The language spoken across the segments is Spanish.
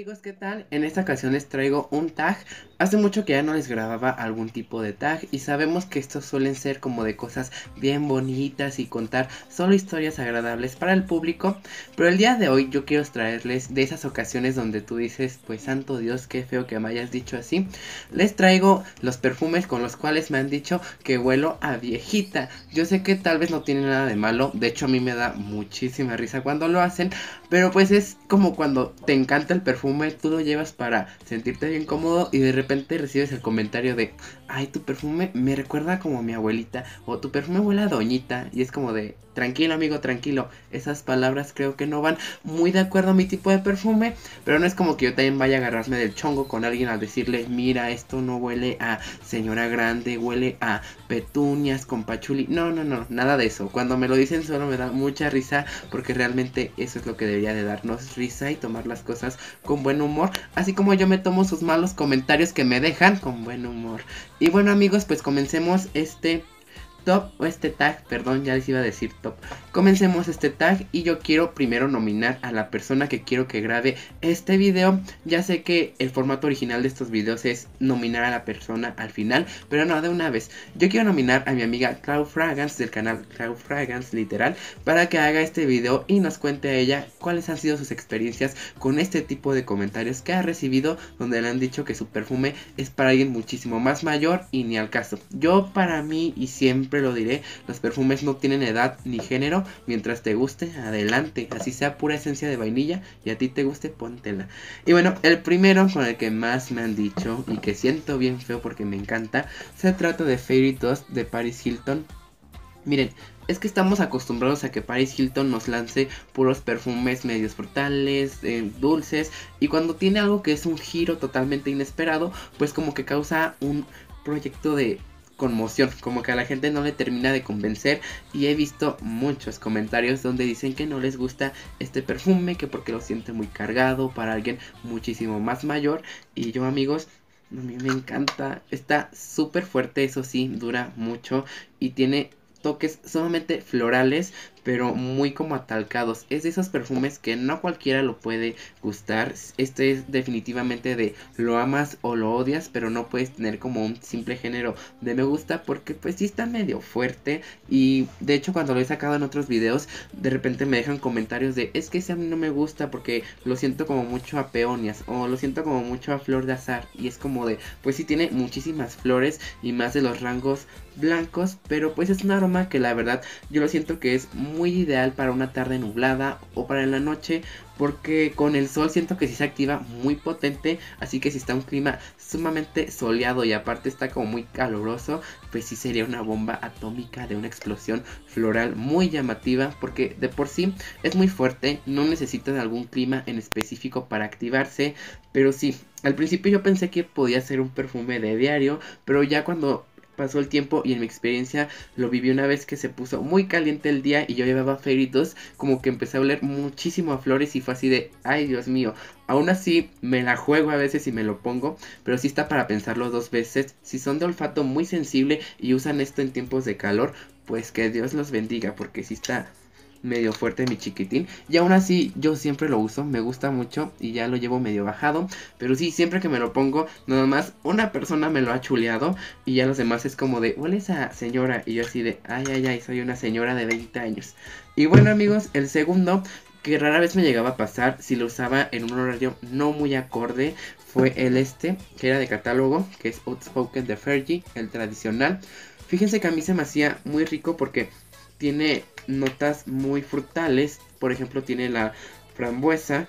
amigos, ¿qué tal? En esta ocasión les traigo un tag. Hace mucho que ya no les grababa algún tipo de tag y sabemos que estos suelen ser como de cosas bien bonitas y contar solo historias agradables para el público. Pero el día de hoy yo quiero traerles de esas ocasiones donde tú dices, pues santo Dios, qué feo que me hayas dicho así. Les traigo los perfumes con los cuales me han dicho que huelo a viejita. Yo sé que tal vez no tiene nada de malo, de hecho a mí me da muchísima risa cuando lo hacen. Pero pues es como cuando te encanta el perfume, tú lo llevas para sentirte bien cómodo y de repente recibes el comentario de, ay, tu perfume me recuerda como a mi abuelita o tu perfume huele a doñita y es como de, tranquilo amigo, tranquilo, esas palabras creo que no van muy de acuerdo a mi tipo de perfume, pero no es como que yo también vaya a agarrarme del chongo con alguien al decirle, mira, esto no huele a señora grande, huele a petunias con pachuli, no, nada de eso, cuando me lo dicen solo me da mucha risa porque realmente eso es lo que debería de darnos risa y tomar las cosas con buen humor, así como yo me tomo sus malos comentarios que me dejan con buen humor. Y bueno amigos, pues comencemos este top o este tag, perdón, ya les iba a decir top. Comencemos este tag y yo quiero primero nominar a la persona que quiero que grabe este video. Ya sé que el formato original de estos videos es nominar a la persona al final, pero no, de una vez. Yo quiero nominar a mi amiga Cloud Fragrance del canal Cloud Fragrance literal para que haga este video y nos cuente a ella cuáles han sido sus experiencias con este tipo de comentarios que ha recibido donde le han dicho que su perfume es para alguien muchísimo más mayor y ni al caso. Yo para mí y siempre lo diré, los perfumes no tienen edad ni género, mientras te guste, adelante, así sea pura esencia de vainilla y a ti te guste, póntela. Y bueno, el primero con el que más me han dicho y que siento bien feo porque me encanta, se trata de Fairy Dust de Paris Hilton. Miren, es que estamos acostumbrados a que Paris Hilton nos lance puros perfumes medios frutales, dulces, y cuando tiene algo que es un giro totalmente inesperado, pues como que causa un proyecto de conmoción, como que a la gente no le termina de convencer y he visto muchos comentarios donde dicen que no les gusta este perfume, que porque lo siente muy cargado para alguien muchísimo más mayor y yo amigos, a mí me encanta, está súper fuerte, eso sí, dura mucho y tiene toques sumamente florales, pero muy como atalcados. Es de esos perfumes que no cualquiera lo puede gustar. Este es definitivamente de lo amas o lo odias, pero no puedes tener como un simple género de me gusta porque pues sí está medio fuerte. Y de hecho cuando lo he sacado en otros videos, de repente me dejan comentarios de es que ese a mí no me gusta porque lo siento como mucho a peonias o lo siento como mucho a flor de azar. Y es como de pues sí tiene muchísimas flores y más de los rangos blancos, pero pues es un aroma que la verdad yo lo siento que es muy ideal para una tarde nublada o para en la noche, porque con el sol siento que sí se activa muy potente, así que si está un clima sumamente soleado y aparte está como muy caluroso, pues sí sería una bomba atómica de una explosión floral muy llamativa, porque de por sí es muy fuerte, no necesita de algún clima en específico para activarse, pero sí, al principio yo pensé que podía ser un perfume de diario, pero ya cuando pasó el tiempo y en mi experiencia lo viví una vez que se puso muy caliente el día y yo llevaba Fairy Dust, como que empecé a oler muchísimo a flores y fue así de, ay Dios mío, aún así me la juego a veces y me lo pongo, pero sí está para pensarlo dos veces. Si son de olfato muy sensible y usan esto en tiempos de calor, pues que Dios los bendiga porque sí está medio fuerte mi chiquitín. Y aún así yo siempre lo uso, me gusta mucho y ya lo llevo medio bajado. Pero sí, siempre que me lo pongo, nada más una persona me lo ha chuleado y ya los demás es como de, huele esa señora. Y yo así de, ay, soy una señora de 20 años. Y bueno amigos, el segundo, que rara vez me llegaba a pasar si lo usaba en un horario no muy acorde, fue el este, que era de catálogo, que es Outspoken de Fergie, el tradicional. Fíjense que a mí se me hacía muy rico porque tiene notas muy frutales, por ejemplo tiene la frambuesa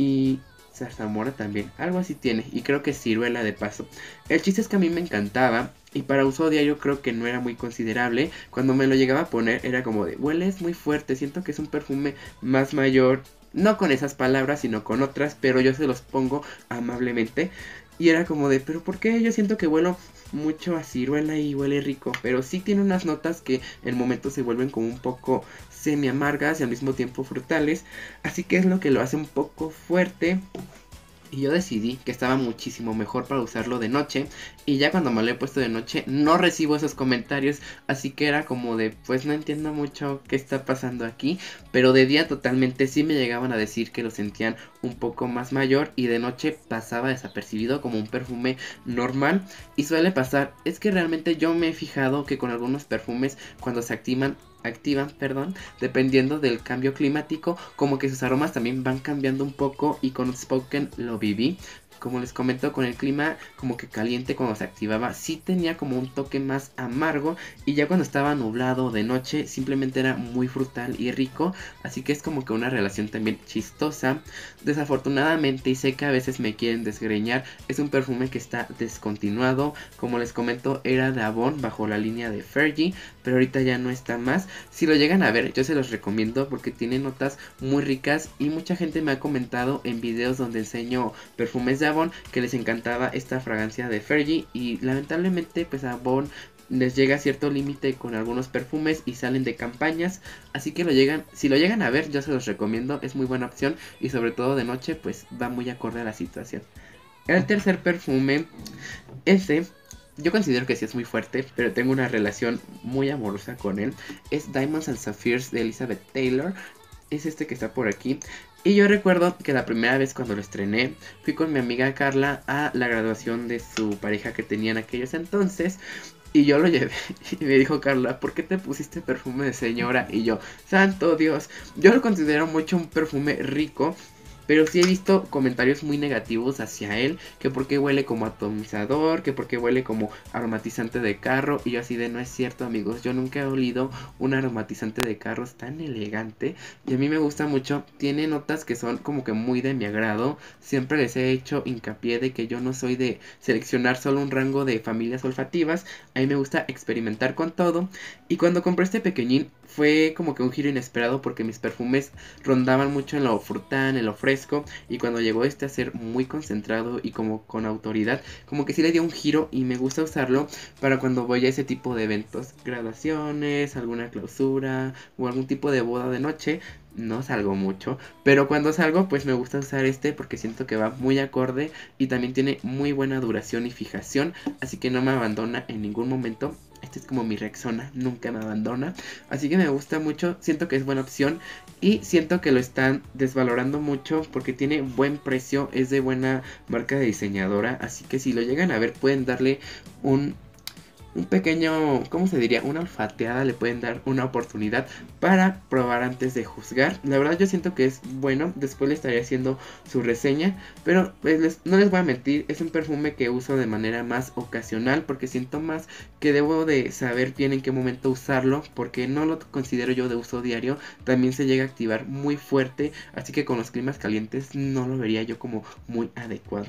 y zarzamora también, algo así tiene, y creo que ciruela de paso. El chiste es que a mí me encantaba y para uso diario creo que no era muy considerable. Cuando me lo llegaba a poner era como de, hueles muy fuerte, siento que es un perfume más mayor. No con esas palabras, sino con otras, pero yo se los pongo amablemente. Y era como de, pero ¿por qué yo siento que huelo mucho a ciruela y huele rico? Pero sí tiene unas notas que en momentos se vuelven como un poco semi amargas y al mismo tiempo frutales. Así que es lo que lo hace un poco fuerte. Y yo decidí que estaba muchísimo mejor para usarlo de noche. Y ya cuando me lo he puesto de noche no recibo esos comentarios. Así que era como de, pues no entiendo mucho qué está pasando aquí. Pero de día totalmente sí me llegaban a decir que lo sentían un poco más mayor. Y de noche pasaba desapercibido como un perfume normal. Y suele pasar, es que realmente yo me he fijado que con algunos perfumes cuando se activan, perdón, dependiendo del cambio climático, como que sus aromas también van cambiando un poco. Y con Outspoken lo viví. Como les comento, con el clima como que caliente cuando se activaba, sí tenía como un toque más amargo. Y ya cuando estaba nublado de noche, simplemente era muy frutal y rico. Así que es como que una relación también chistosa. Desafortunadamente, y sé que a veces me quieren desgreñar, es un perfume que está descontinuado. Como les comento, era de Avon bajo la línea de Fergie, pero ahorita ya no está más. Si lo llegan a ver, yo se los recomiendo porque tiene notas muy ricas. Y mucha gente me ha comentado en videos donde enseño perfumes de Avon que les encantaba esta fragancia de Fergie. Y lamentablemente pues a Avon les llega a cierto límite con algunos perfumes y salen de campañas. Así que si lo llegan a ver, yo se los recomiendo, es muy buena opción. Y sobre todo de noche pues va muy acorde a la situación. El tercer perfume, ese yo considero que sí es muy fuerte, pero tengo una relación muy amorosa con él. Es Diamonds and Sapphires de Elizabeth Taylor. Es este que está por aquí. Y yo recuerdo que la primera vez cuando lo estrené, fui con mi amiga Carla a la graduación de su pareja que tenía en aquellos entonces. Y yo lo llevé y me dijo Carla, ¿por qué te pusiste perfume de señora? Y yo, santo Dios, yo lo considero mucho un perfume rico. Pero sí he visto comentarios muy negativos hacia él, que porque huele como atomizador, que porque huele como aromatizante de carro. Y yo así de, no es cierto amigos, yo nunca he olido un aromatizante de carros tan elegante. Y a mí me gusta mucho, tiene notas que son como que muy de mi agrado. Siempre les he hecho hincapié de que yo no soy de seleccionar solo un rango de familias olfativas. A mí me gusta experimentar con todo. Y cuando compré este pequeñín fue como que un giro inesperado porque mis perfumes rondaban mucho en lo frutal, en lo fresco. Y cuando llegó este a ser muy concentrado y como con autoridad, como que sí le dio un giro y me gusta usarlo para cuando voy a ese tipo de eventos, graduaciones, alguna clausura o algún tipo de boda de noche. No salgo mucho, pero cuando salgo pues me gusta usar este porque siento que va muy acorde y también tiene muy buena duración y fijación, así que no me abandona en ningún momento. Este es como mi Rexona, nunca me abandona. Así que me gusta mucho, siento que es buena opción. Y siento que lo están desvalorando mucho porque tiene buen precio, es de buena marca de diseñadora. Así que si lo llegan a ver pueden darle un pequeño, ¿cómo se diría? Una olfateada, le pueden dar una oportunidad para probar antes de juzgar. La verdad yo siento que es bueno, después le estaré haciendo su reseña, pero pues no les voy a mentir, es un perfume que uso de manera más ocasional porque siento más que debo de saber bien en qué momento usarlo, porque no lo considero yo de uso diario, también se llega a activar muy fuerte, así que con los climas calientes no lo vería yo como muy adecuado.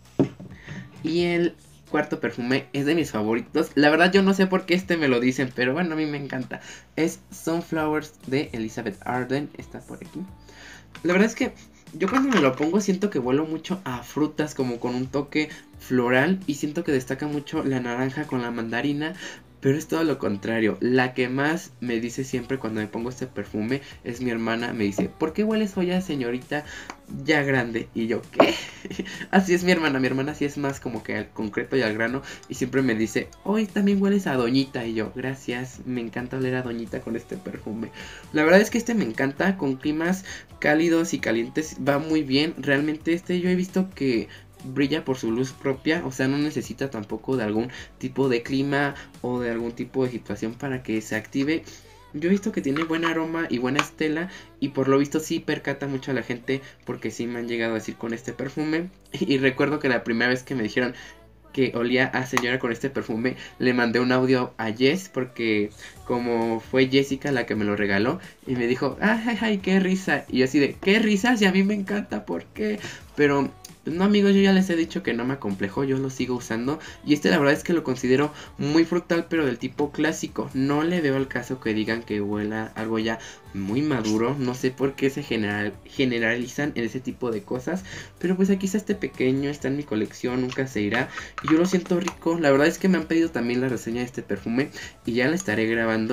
Y el cuarto perfume es de mis favoritos. La verdad yo no sé por qué este me lo dicen, pero bueno, a mí me encanta. Es Sunflowers de Elizabeth Arden. Está por aquí. La verdad es que yo cuando me lo pongo siento que huelo mucho a frutas, como con un toque floral. Y siento que destaca mucho la naranja con la mandarina. Pero es todo lo contrario. La que más me dice siempre cuando me pongo este perfume es mi hermana. Me dice, ¿por qué hueles hoy a señorita ya grande? Y yo, ¿qué? Así es mi hermana. Mi hermana sí es más como que al concreto y al grano. Y siempre me dice, hoy también hueles a doñita. Y yo, gracias. Me encanta oler a doñita con este perfume. La verdad es que este me encanta. Con climas cálidos y calientes va muy bien. Realmente este yo he visto que brilla por su luz propia, o sea, no necesita tampoco de algún tipo de clima o de algún tipo de situación para que se active. Yo he visto que tiene buen aroma y buena estela y por lo visto sí percata mucho a la gente porque sí me han llegado a decir con este perfume. Y recuerdo que la primera vez que me dijeron que olía a señora con este perfume, le mandé un audio a Jess porque como fue Jessica la que me lo regaló y me dijo, ay, ay, qué risa. Y yo así de, qué risas y a mí me encanta, ¿por qué? Pero no amigos, yo ya les he dicho que no me acomplejó, yo lo sigo usando. Y este la verdad es que lo considero muy frutal, pero del tipo clásico. No le veo al caso que digan que huela algo ya muy maduro. No sé por qué se generalizan en ese tipo de cosas. Pero pues aquí está este pequeño, está en mi colección, nunca se irá. Y yo lo siento rico, la verdad es que me han pedido también la reseña de este perfume y ya la estaré grabando.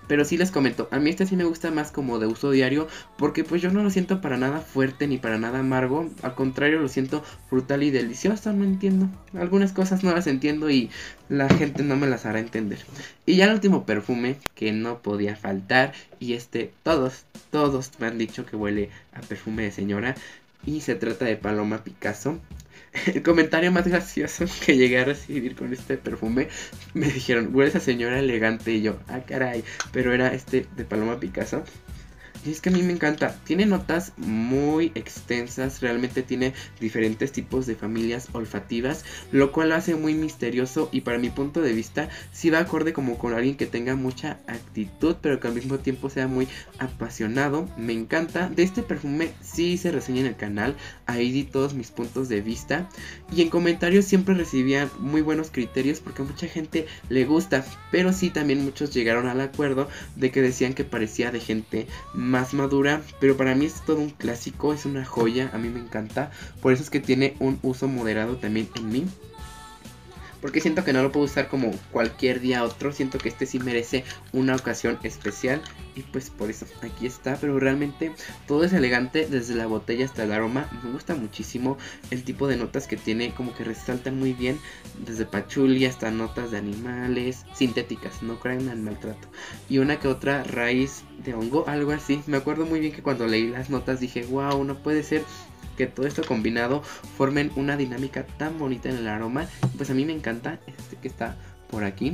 Pero sí les comento, a mí este sí me gusta más como de uso diario, porque pues yo no lo siento para nada fuerte ni para nada amargo, al contrario lo siento frutal y delicioso, no entiendo. Algunas cosas no las entiendo y la gente no me las hará entender. Y ya el último perfume que no podía faltar, y todos me han dicho que huele a perfume de señora, y se trata de Paloma Picasso. El comentario más gracioso que llegué a recibir con este perfume, me dijeron, huele a señora elegante, y yo, ah caray, pero era este de Paloma Picasso. Y es que a mí me encanta, tiene notas muy extensas, realmente tiene diferentes tipos de familias olfativas, lo cual lo hace muy misterioso y para mi punto de vista sí va acorde como con alguien que tenga mucha actitud, pero que al mismo tiempo sea muy apasionado. Me encanta, de este perfume sí hice reseña en el canal, ahí di todos mis puntos de vista y en comentarios siempre recibía muy buenos criterios porque a mucha gente le gusta, pero sí también muchos llegaron al acuerdo de que decían que parecía de gente más madura, pero para mí es todo un clásico, es una joya, a mí me encanta, por eso es que tiene un uso moderado también en mí. Porque siento que no lo puedo usar como cualquier día otro. Siento que este sí merece una ocasión especial. Y pues por eso aquí está. Pero realmente todo es elegante desde la botella hasta el aroma. Me gusta muchísimo el tipo de notas que tiene. Como que resaltan muy bien. Desde pachuli hasta notas de animales sintéticas. No crean al maltrato. Y una que otra raíz de hongo. Algo así. Me acuerdo muy bien que cuando leí las notas dije, wow, no puede ser que todo esto combinado formen una dinámica tan bonita en el aroma. Pues a mí me encanta este que está por aquí.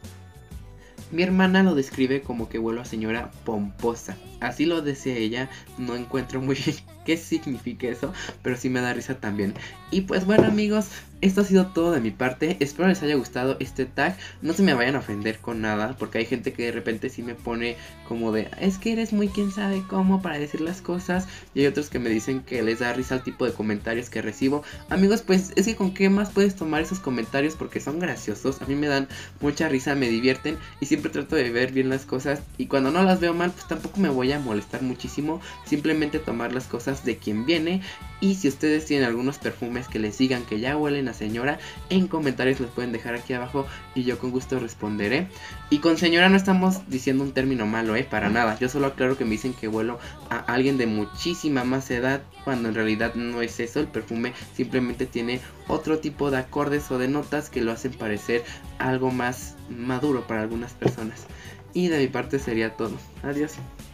Mi hermana lo describe como que huele a señora pomposa. Así lo decía ella, no encuentro muy bien qué significa eso, pero sí me da risa también. Y pues bueno amigos, esto ha sido todo de mi parte, espero les haya gustado este tag. No se me vayan a ofender con nada, porque hay gente que de repente sí me pone como de, es que eres muy quién sabe cómo para decir las cosas. Y hay otros que me dicen que les da risa el tipo de comentarios que recibo. Amigos, pues es que con qué más puedes tomar esos comentarios, porque son graciosos, a mí me dan mucha risa, me divierten y siempre trato de ver bien las cosas. Y cuando no las veo mal, pues tampoco me voy a molestar muchísimo, simplemente tomar las cosas de quien viene. Y si ustedes tienen algunos perfumes que les digan que ya huelen a señora, en comentarios los pueden dejar aquí abajo y yo con gusto responderé. Y con señora no estamos diciendo un término malo, para nada. Yo solo aclaro que me dicen que huelo a alguien de muchísima más edad, cuando en realidad no es eso. El perfume simplemente tiene otro tipo de acordes o de notas que lo hacen parecer algo más maduro para algunas personas. Y de mi parte sería todo. Adiós.